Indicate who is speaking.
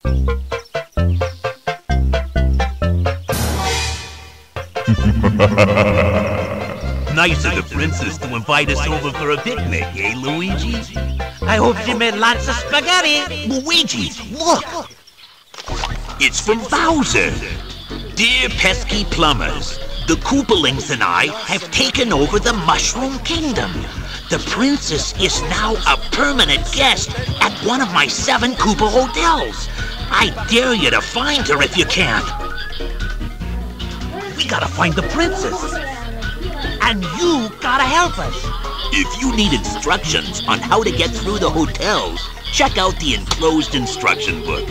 Speaker 1: Nice of the princess to invite us over for a picnic, eh, Luigi?
Speaker 2: I hope she made lots of spaghetti.
Speaker 1: Luigi, look! It's from Bowser. Dear pesky plumbers, the Koopalings and I have taken over the Mushroom Kingdom. The princess is now a permanent guest at one of my 7 Koopa hotels. I dare you to find her if you can. We gotta find the princess.
Speaker 2: And you gotta help us.
Speaker 1: If you need instructions on how to get through the hotels, check out the enclosed instruction book.